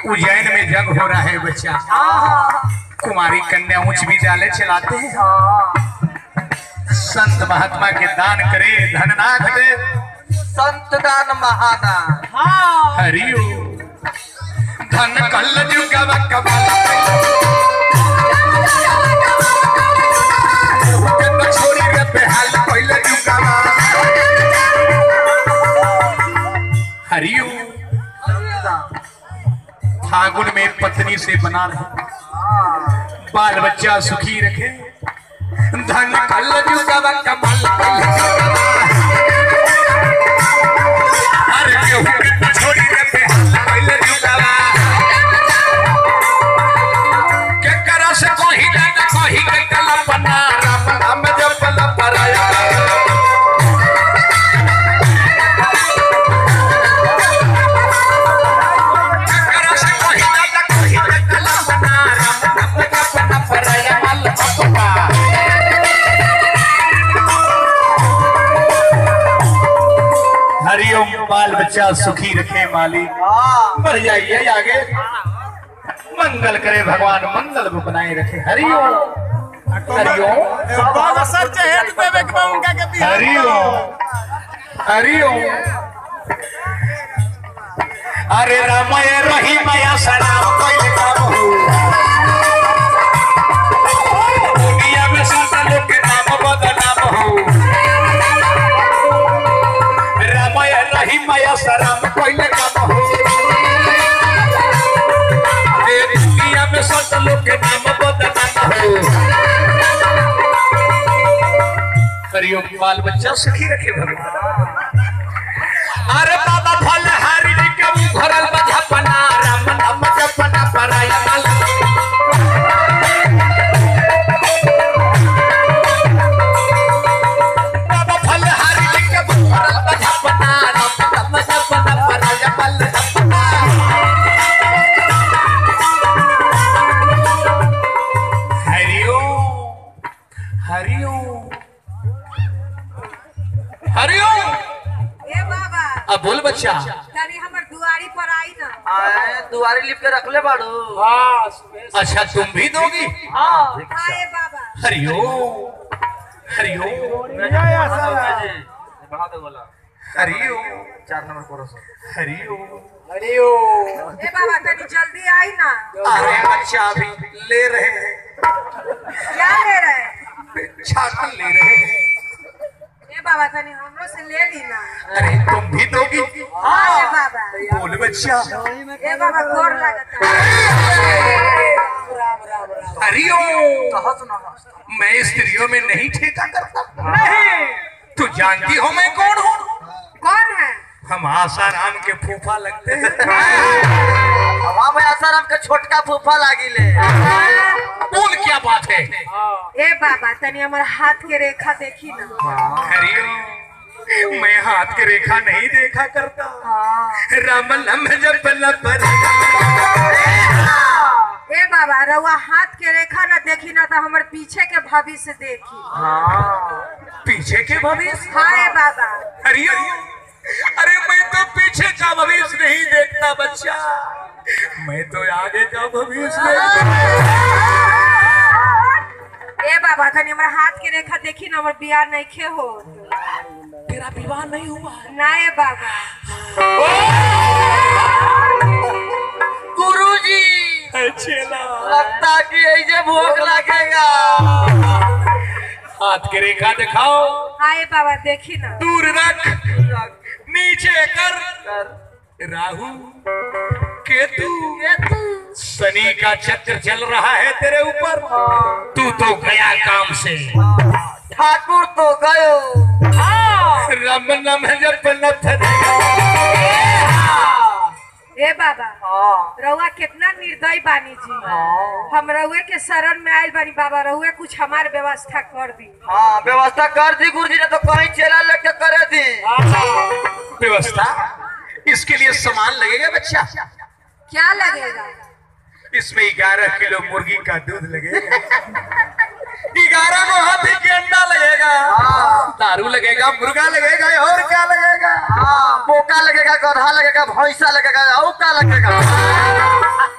उज्जैन में जंग हो रहा है बच्चा। कुमारी कन्या उच्च विद्यालय चलाते हैं। संत महात्मा के दान करे धन ना घटे, संत दान महादान। हरिओ धन कल जुगवा कमाल छोड़ी रे बेहाल पहले जुगवा। हरिओ फागुन में पत्नी से बना रहे, बाल बच्चा सुखी रखे। धन कल जुगवा कमाल अरे छोड़ी रे बेहाल पहले जुगवा। के करा से कोही ना कोही के कल्पना राम नाम जपल पराया। हरिओम बाल बच्चा सुखी रखे मालिक। बढ़ जाइए आगे, मंगल करे भगवान, मंगल को बनाए रखे। हरिओम हरिओम हरिओम हरिओम। अरे रामय रही माया सलाम कोई काम हो दुनिया में सब लोग के नाम बदनाम हो। रामय रही माया सलाम कोई काम हो दुनिया में सब लोग के नाम बदनाम हो। हरिओम बाल बच्चा सुखी रखे भगवान। अरे बाबा फल हारी के घरल बझपना राम नाम जपना पराया माल। बाबा फल हारी के घरल बझपना राम नाम जपना पराया माल। हरिओम हरिओम हरिओम। अब बोल बच्चा, तनी हमर दुआरी पर आई ना। दुआरी लिप के रख ले बाड़ू। अच्छा तुम भी दोगी? हाय बाबा। हरिओम हरिओम हरिओम। 4 नंबर कोरस। हरिओम हरिओम। ए बाबा तनी जल्दी आई ना। अरे बच्चा अभी ले रहे हैं। क्या ले रहे? छागल ले रहे हैं। ए बाबा तनी हमरो से ले ली ना। अरे तुम भी दोगी? हाय बाबा। बोल बच्चा। ए बाबा गोर लगता। हरिओम। मैं स्त्रियों में नहीं ठेका करता। नहीं। तू जानती हो मैं कौन हूँ? कौन है? हम आसाराम के फूफा लगते हैं। हम आसाराम के छोटका फूफा लागिले। बोल क्या बात है? ए बाबा तनी हमर हाथ के रेखा देखी ना। हरिओम मैं हाथ की रेखा नहीं देखा करता। राम नाम जपल पराया। ए बाबा रउआ हाथ के रेखा ना देखी ना तो हमर पीछे के भविष्य देखी। पीछे के भविष्य? हाय बाबा। हरिओम अरे मैं तो पीछे का भविष्य नहीं देखता बच्चा, मैं तो आगे का भविष्य देखता। ए बाबा तनी हमर हाथ के रेखा देखी ना, हमर बियाह नहीं खे हो। तेरा विवाह नहीं हुआ? ना ए बाबा। गुरुजी लगता कि ऐसे भूख लगेगा। हाथ की रेखा दिखाओ। हाय बाबा देखी ना। दूर रख, नीचे कर। राहु केतु शनि का चक्र चल रहा है तेरे ऊपर। तू तो गया काम से। ठाकुर तो गयो। राम नाम जपना। ए बाबा रउआ कितना निर्दयी बानी जी। हम रउए के शरण में आयल बानी बाबा, रउए कुछ हमार व्यवस्था कर दी। हाँ व्यवस्था कर दी गुरुजी ने, तो कहीं चला लेके करे दी व्यवस्था। इसके लिए सामान लगेगा बच्चा। क्या लगेगा? इसमें 11 किलो मुर्गी का दूध लगेगा। 11 को हाथी के अंडा लगेगा। दारू लगेगा, मुर्गा लगेगा, और क्या लगेगा? बोका लगेगा, गधा लगेगा, भैंसा लगेगा, और क्या लगेगा?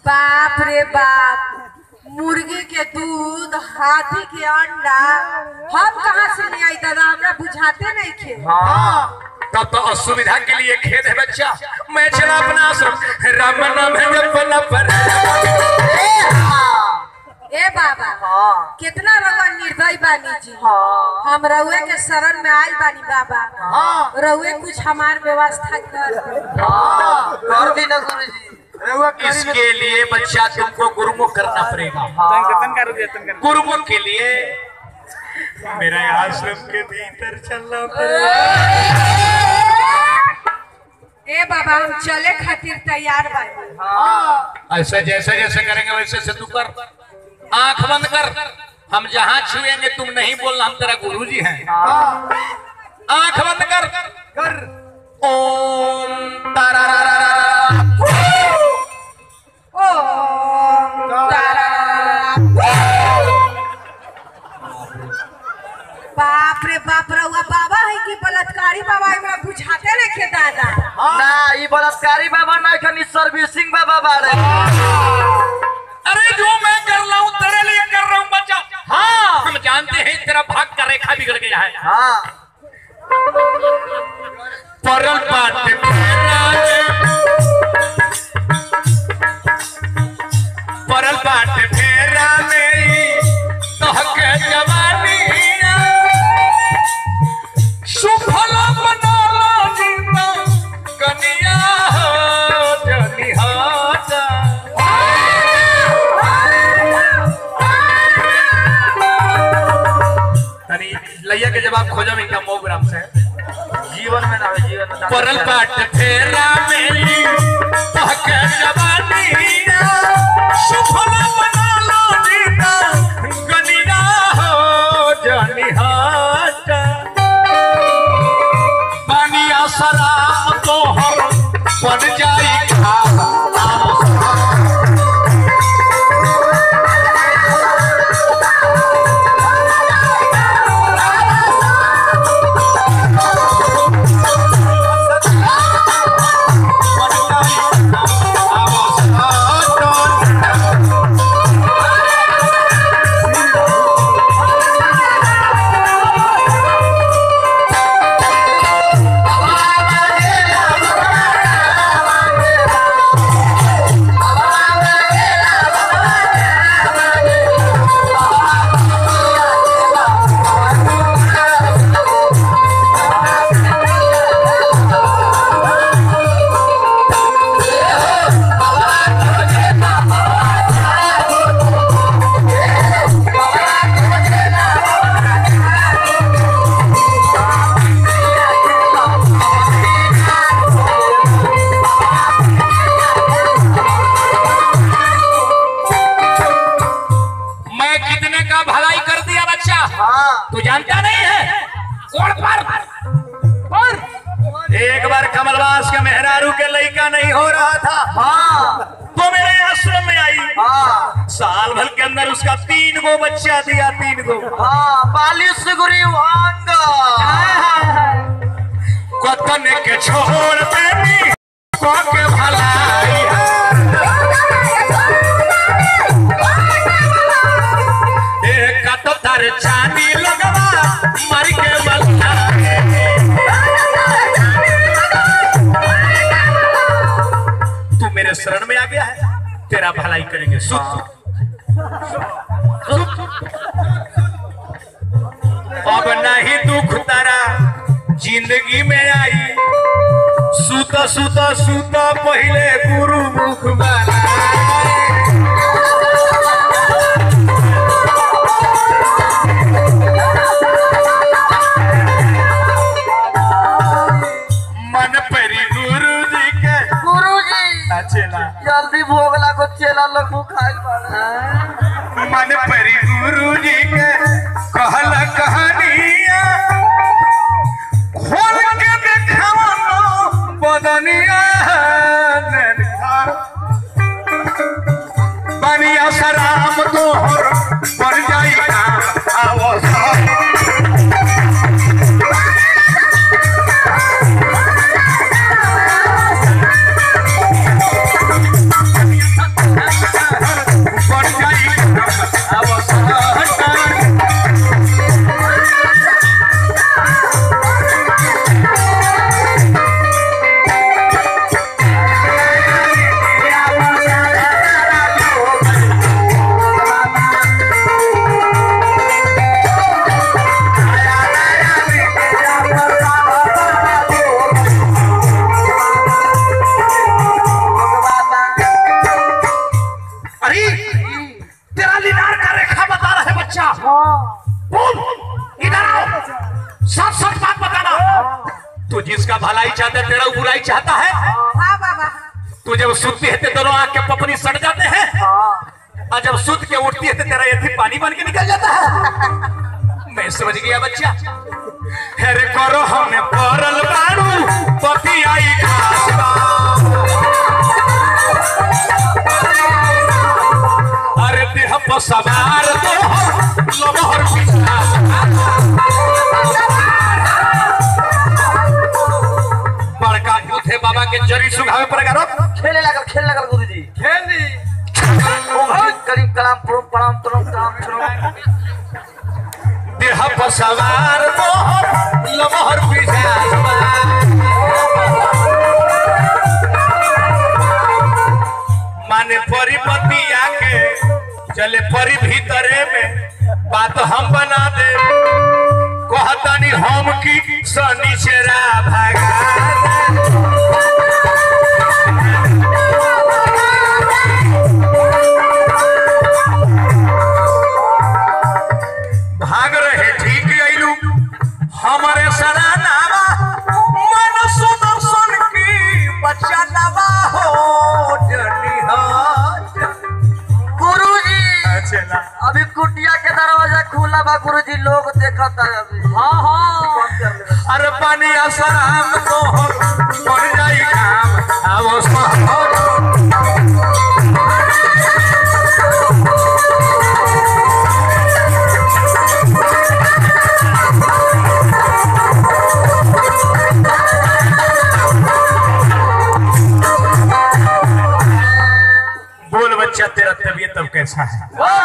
बाप रे बाप, मुर्गी के दूध, हाथी के अंडा, हम कहाँ से ले आई दादा, हमरा बुझाते नहीं खे। तब तो असुविधा के लिए खेद है बच्चा। मैं चला अपना आश्रम, राम नाम है जपना पर। ए बाबा, कितना रउआ निर्दयी बानी जी। हम रउए के शरण में आयल बानी बाबा, रउए कुछ हमार व्यवस्था कर दी ना गुरुजी। इसके लिए बच्चा तुमको गुरुमुख करना पड़ेगा। गुरुमुख के लिए मेरा आश्रम के भीतर चलना पड़ेगा। ए बाबा, हम चले खातिर तैयार बानी। ऐसा जैसे जैसे करेंगे वैसे से तू कर, आंख बंद कर। हम जहां छुएंगे तुम नहीं बोलना, हम तेरा गुरुजी हैं। आंख बंद कर। ओम तारारारा। बाप रे बाप, रउआ बाबा है कि बलात्कारी बाबा? हमरा बुझाते नहीं खे दादा। ना, ये बलात्कारी बाबा ना, खनी सर्विसिंग बाबा बाड़े। अरे जो मैं कर रहा हूँ तेरे लिए कर रहा हूँ बच्चा। हाँ, हम जानते हैं तेरा भाग का रेखा बिगड़ गया है। परल पाट परल पाट फेरा में तहके जवानी सुफल बनाला जीना कनिया हो जनिहाता। लैया के जवाब खोजो इनका मोग्राम से। जीवन में ना हो, जीवन में परल पाट फेरा मेरी तहके जवानी सुफल बनाला जीना कनिया हो जनिहाता। पानिया शराब तो हम बन जाई खा। तू जानता नहीं है कौन पर एक बार कमलवास के मेहरारू के लड़का नहीं हो रहा था। तो मेरे आश्रम में आई। साल भर के अंदर उसका 3 गो बच्चा दिया। 3 गो 42 गुरी वांग कतन के छोड़ देनी को के भलाई एक कतर चांदी लगवा मर के मल्ला। तू मेरे शरण में आ गया है, तेरा भलाई करेंगे। सुख अब नहीं दुख तारा जिंदगी में आई। सूता सूता सूता पहले गुरु मुख वाला मन परी गुरु जी के। गुरु जी चेला जल्दी भोग लागो, चेला लोग खाइल बाड़ा। मन परी गुरु जी के कहल कहानिया खोल के देखावनो बदनिया बनिया सराम तोहर पर जाई आवो तेरा लीलार का रेखा बता रहा है बच्चा। बोल, इधर आओ, सच सच बात बताना। तू जिसका भलाई चाहता है तेरा बुराई चाहता है। हाँ बाबा। तू जब सुनती है तो दोनों आंख के पपनी सड़ जाते हैं, और जब सुध के उठती है तो तेरा यथी पानी बन के निकल जाता है। मैं समझ गया बच्चा। हेरे करो हमने परल बाड़ू पति आई खासबा। अरे देह पर सवार तो लमहर विश्वास। बड़का भूत है बाबा के जरी सुघावे पर करो। खेले लगल गुरुजी। खेल दी। करीब कलाम प्रणाम तुरम तराम तुरम। देह पर सवार तो लमहर विश्वास। माने परिपति आके चले परी भीतरे में बात हम बना दे। कहतानी हम की शनिचरा भागा। भाग रहे ठीक आइलू हमारे सरा नावा मन सुन सुन की बच्चा नवा हो जनी हो। गुरुजी अच्छा अभी कुटिया के दरवाजा खुला बा गुरुजी, लोग देखता है अभी। हाँ अरे पानी असराम तो मर जाई काम आवो सहर। बोल बच्चा तेरा तबीयत अब कैसा है?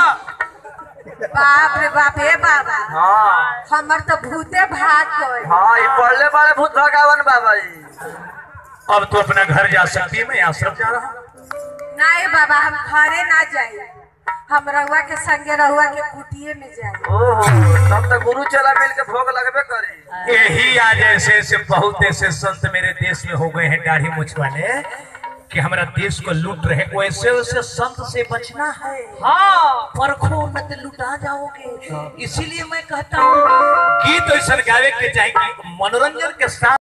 बाप रे बाप हे बाबा। हाँ हमर तो भूते भाग गए। हाँ ये पढ़ले बड़े भूत भगावन बाबा जी। अब तो अपना घर जा सकती है। मैं आश्रम जा रहा हूँ। नहीं बाबा हम घरे ना जाए, हम रहुआ के संगे रहुआ के कुटिये में जाए। ओहो तब तो गुरु चला मिल के भोग लगबे करे। यही आज ऐसे बहुत ऐसे संत मेरे देश में हो गए हैं दाढ़ी मुछ वाले कि हमारा देश को लूट रहे। वैसे वैसे संत से बचना है। हाँ परखो न तो लुटा जाओगे। इसीलिए मैं कहता हूँ गीत ऐसा गावे के चाहिए मनोरंजन के साथ।